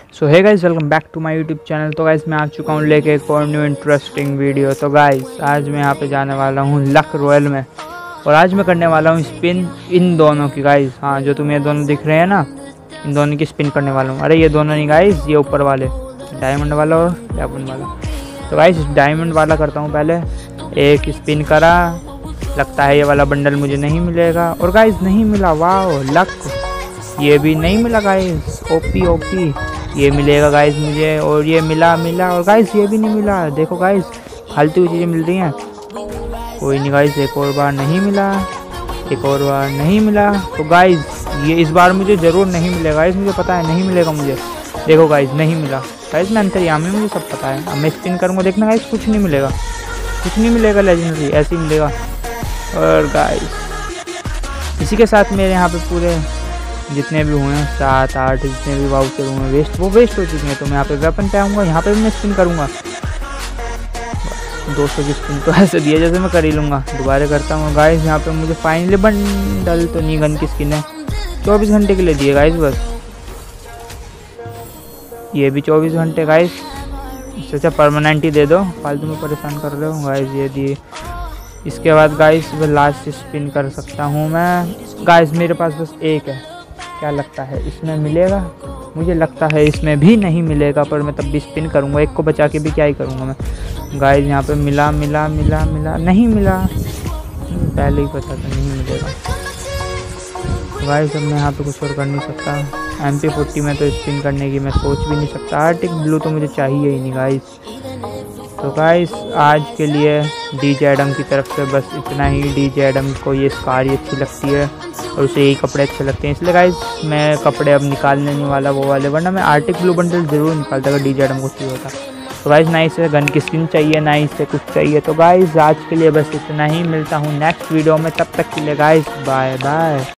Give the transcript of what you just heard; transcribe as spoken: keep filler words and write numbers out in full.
So hi guys, welcome back to my YouTube channel. तो guys मैं आ चुका हूँ लेके एक और न्यू इंटरेस्टिंग वीडियो। तो गाइस आज मैं यहाँ पे जाने वाला हूँ लक रॉयल में, और आज मैं करने वाला हूँ स्पिन इन दोनों की गाइस। हाँ, जो तुम्हें दोनों दिख रहे हैं ना, इन दोनों की स्पिन करने वाला हूँ। अरे ये दोनों नहीं गाइस, ये ऊपर वाले, डायमंड वाला और डायमंड वाला। तो गाइस डायमंड वाला करता हूँ पहले। एक स्पिन करा, लगता है ये वाला बंडल मुझे नहीं मिलेगा, और गाइस नहीं मिला। वाह लक, ये भी नहीं मिला गाइस। ओपी ओपी, ये मिलेगा गाइस मुझे, और ये मिला मिला और गाइस ये भी नहीं मिला। देखो गाइस फालतू चीज़ें मिल रही हैं। कोई नहीं गाइस, एक और बार नहीं मिला, एक और बार नहीं मिला। तो गाइस ये इस बार मुझे ज़रूर नहीं मिलेगा गाइस, मुझे पता है नहीं मिलेगा मुझे। देखो गाइस नहीं मिला गाइस, मैं अंतर्यामी, मुझे सब पता है। अब मैं स्पिन करूँगा, देखना गाइस कुछ नहीं मिलेगा, कुछ नहीं मिलेगा लेजेंडरी, ऐसे ही मिलेगा। और गाइस इसी के साथ मेरे यहाँ पे पूरे जितने भी हुए हैं सात आठ जितने भी वाउचर हुए हैं वेस्ट, वो वेस्ट हो चुके हैं। तो मैं यहाँ पे वेपन पे आऊँगा, यहाँ पे भी मैं स्पिन करूँगा। दो सौ की स्पिन तो ऐसे दिया जैसे मैं कर ही लूँगा। दोबारा करता हूँ गाइस, यहाँ पे मुझे फाइनली बंडल तो नहीं, गन की स्किन है। चौबीस घंटे के लिए दिए गाइस बस, ये भी चौबीस घंटे गाइस। इससे अच्छा परमानेंट ही दे दो, फालतू में परेशान कर रहे हो गाइस। ये दिए, इसके बाद गाइस वो लास्ट स्पिन कर सकता हूँ मैं। गाइस मेरे पास बस एक है, क्या लगता है इसमें मिलेगा? मुझे लगता है इसमें भी नहीं मिलेगा, पर मैं तब भी स्पिन करूँगा। एक को बचा के भी क्या ही करूँगा मैं। गाइस यहाँ पे मिला मिला मिला मिला, नहीं मिला, पहले ही पता था नहीं मिलेगा। गाइस अब मैं यहाँ पे कुछ और कर नहीं सकता। एम पी फोर्टी में तो स्पिन करने की मैं सोच भी नहीं सकता। आर्टिक ब्लू तो मुझे चाहिए ही नहीं गाइस। तो गाइस आज के लिए डीजे एडम की तरफ से बस इतना ही। डीजे एडम को ये स्कारी अच्छी लगती है और उसे यही कपड़े अच्छे लगते हैं, इसलिए गाइस मैं कपड़े अब निकालने नहीं वाला वो वाले, वरना मैं आर्टिक ब्लू बंडल जरूर निकालता अगर डीजे एडम को चाहिए होता। तो गाइस ना इसे गन की स्किन चाहिए, ना इसे कुछ चाहिए। तो गाइस आज के लिए बस इतना ही, मिलता हूँ नेक्स्ट वीडियो में, तब तक के लिए गाइस बाय बाय।